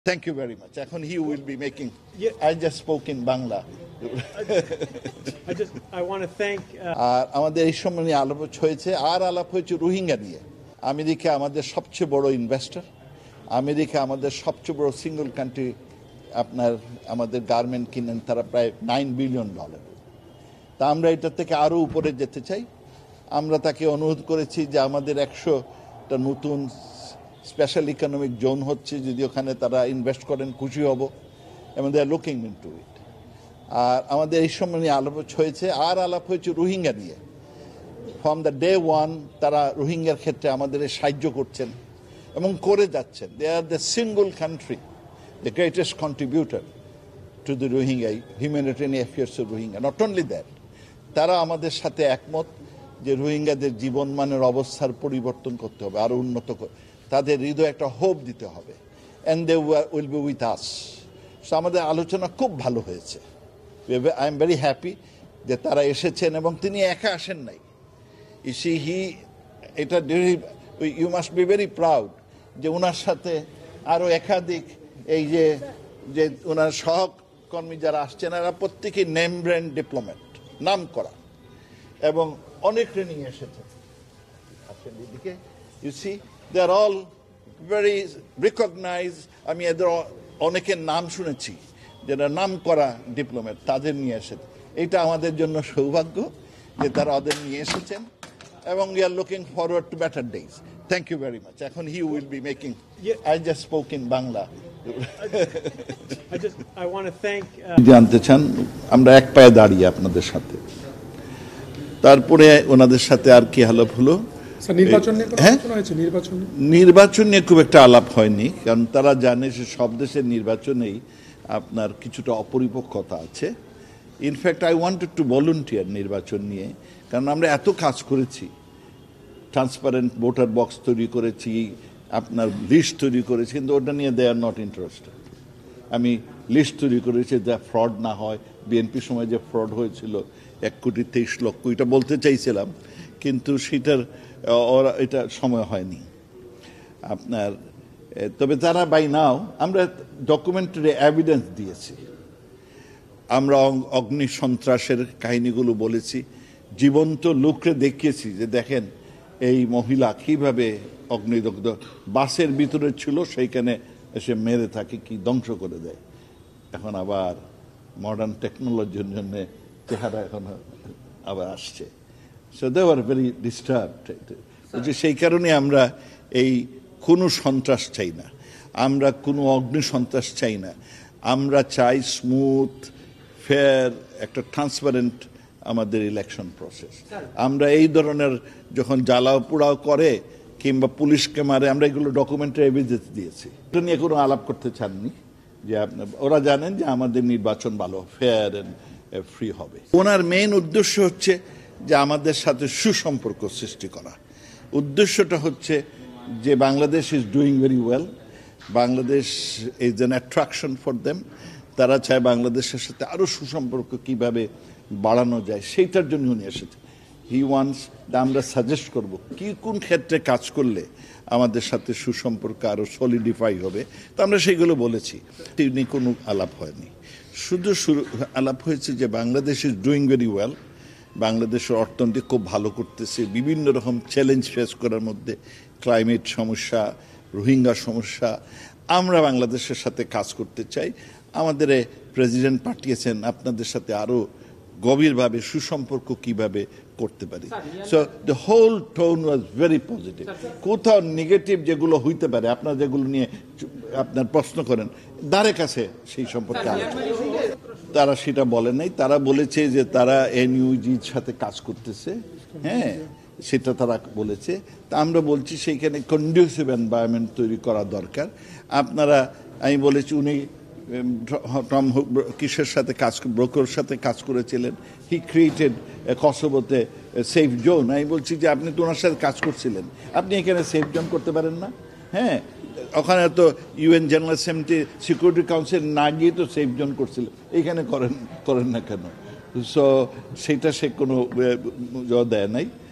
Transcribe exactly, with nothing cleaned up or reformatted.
Thank you very much. এখন he will be making. Yeah. I just spoke in Bangla. I just I want to thank. আর আমাদের এই সম্মানীয় আলাপ হয়েছে আর আলাপ হয়েছে রোহিঙ্গা নিয়ে। আমেরিকা আমাদের সবচেয়ে বড় ইনভেস্টর। আমেরিকা আমাদের সবচেয়ে বড় সিঙ্গল কান্ট্রি। আপনার আমাদের গার্মেন্ট কিনেন তারা প্রায় নাইন বিলিয়ন ডলার। তা আমরা এটা থেকে আরো উপরে যেতে চাই। আমরা তাকে অনুরোধ করেছি যে আমাদের একশোটা নতুন স্পেশাল ইকোনমিক জোন হচ্ছে, যদি ওখানে তারা ইনভেস্ট করেন খুশি হব, এবং দে আর লুকিং ইনটু ইট। আর আমাদের এই সম্মানীয় আলাপ হয়েছে আর আলাপ হয়েছে রোহিঙ্গা নিয়ে। ফ্রম দ্য ডে ওয়ান তারা রোহিঙ্গার ক্ষেত্রে আমাদের সাহায্য করছেন এবং করে যাচ্ছেন। They are the single country, the greatest contributor to the Rohingya humanitarian affairs of Rohingya. Not only that, তারা আমাদের সাথে একমত যে রোহিঙ্গাদের জীবনমানের অবস্থার পরিবর্তন করতে হবে, আরো উন্নত করে তাদের হৃদয়ে একটা হোপ দিতে হবে, and they will be with us. So আমাদের আলোচনা খুব ভালো হয়েছে। আই এম ভেরি হ্যাপি যে তারা এসেছেন, এবং তিনি একা আসেন নাই। ইসি হি এটা you must be very proud যে ওনার সাথে আরও একাধিক এই যে যে ওনার সহকর্মী যারা আসছেন, এরা প্রত্যেকেই নেম ব্র্যান্ড ডিপ্লোম্যাট, নাম করা, এবং অনেক ট্রেনিং এসেছেন। আসেন এদিকে, you see they are all very recognise. আমি এদের অনেকের নাম শুনেছি যারা নাম করা ডিপ্লোম্যাট, তাদের নিয়ে এসেছে। এটা আমাদের জন্য সৌভাগ্য যে তারা ওদের নিয়ে এসেছেন, এবং we are looking forward to better days. Thank you very much. এখন he will be making. I just spoke in Bangla. I just I want to thank. জানতে চান আমরা এক পায়ে দাঁড়িয়ে আপনাদের সাথে, তারপরে ওনাদের সাথে আর কি আলাপ হলো। নির্বাচন নিয়ে খুব একটা আলাপ হয়নি, কারণ তারা জানে যে সব দেশের নির্বাচনেই আপনার কিছুটা অপরিপক্কতা আছে। In fact I wanted to volunteer নির্বাচন নিয়ে, কারণ আমরা এত কাজ করেছি, ট্রান্সপারেন্ট ভোটার বক্স তৈরি করেছি, আপনার লিস্ট তৈরি করেছি, কিন্তু ওটা নিয়ে দে আর নট ইন্টারেস্টেড। আমি লিস্ট তৈরি করেছি যা ফ্রড না হয়। বিএনপির সময় যে ফ্রড হয়েছিল এক কোটি তেইশ লক্ষ, এটা বলতে চাইছিলাম, কিন্তু সেটার ওরা এটা সময় হয়নি আপনার। তবে তারা বাই নাও আমরা ডকুমেন্টারি এভিডেন্স দিয়েছি, আমরা অগ্নি সন্ত্রাসের কাহিনীগুলো বলেছি, জীবন্ত লোককে দেখিয়েছি যে দেখেন এই মহিলা কিভাবে অগ্নিদগ্ধ বাসের ভিতরে ছিল, সেইখানে এসে মেরে থাকে, কি ধ্বংস করে দেয়। এখন আবার মডার্ন টেকনোলজির জন্য চেহারা এখন আবার আসছে। So they are very disturbed. সেই কারণে আমরা এই কোনো সন্ত্রাস চাই না, আমরা কোনো অগ্নি সন্ত্রাস চাই না। আমরা চাই স্মুথ, ফেয়ার, একটা ট্রান্সপারেন্ট আমাদের ইলেকশন প্রসেস। আমরা এই ধরনের যখন জ্বালাও পোড়াও করে কিংবা পুলিশকে মারে, আমরা এগুলো ডকুমেন্টারি এভিডেন্স দিয়েছি। এটা নিয়ে কোনো আলাপ করতে চাননি, যে আপনার ওরা জানেন যে আমাদের নির্বাচন ভালো, ফেয়ার অ্যান্ড ফ্রি হবে। ওনার মেইন উদ্দেশ্য হচ্ছে যে আমাদের সাথে সুসম্পর্ক সৃষ্টি করা। উদ্দেশ্যটা হচ্ছে যে Bangladesh is doing very well, Bangladesh is an attraction for them. তারা চায় বাংলাদেশের সাথে আরও সুসম্পর্ক কিভাবে বাড়ানো যায়, সেইটার জন্য উনি এসেছে। হি ওয়ান্টস, আমরা সাজেস্ট করব কি কোন ক্ষেত্রে কাজ করলে আমাদের সাথে সুসম্পর্ক আরও সলিডিফাই হবে, তো আমরা সেইগুলো বলেছি। তিনি কোনো আলাপ হয়নি, শুধু শুরু আলাপ হয়েছে যে Bangladesh is doing very well, বাংলাদেশের অর্থনীতি খুব ভালো করতেছে, বিভিন্ন রকম চ্যালেঞ্জ ফেস করার মধ্যে ক্লাইমেট সমস্যা, রোহিঙ্গা সমস্যা। আমরা বাংলাদেশের সাথে কাজ করতে চাই। আমাদের প্রেসিডেন্ট পাঠিয়েছেন আপনাদের সাথে আরও গভীরভাবে সুসম্পর্ক কিভাবে করতে পারি। So the whole tone was very positive. কোথাও নেগেটিভ যেগুলো হইতে পারে, আপনার যেগুলো নিয়ে আপনার প্রশ্ন করেন, দ্বারে কাছে সেই সম্পর্কে তারা সেটা বলে নাই। তারা বলেছে যে তারা এনইউজির সাথে কাজ করতেছে, হ্যাঁ সেটা তারা বলেছে। তা আমরা বলছি সেইখানে কন্ডিউসিভ এনভায়রনমেন্ট তৈরি করা দরকার। আপনারা, আমি বলেছি উনি টম কিসের সাথে কাজ, ব্রোকোর সাথে কাজ করেছিলেন। হি ক্রিয়েটেড কসোভোতে সেফ জোন। আমি বলছি যে আপনি তো ওনার সাথে কাজ করছিলেন, আপনি এখানে সেফ জোন করতে পারেন না? হ্যাঁ, ওখানে তো UN General Assembly Security Council না গিয়ে তো সেফ জোন করছিল, এইখানে করেন করেন না কেন? সো সেটা সে কোনো দেয় নাই।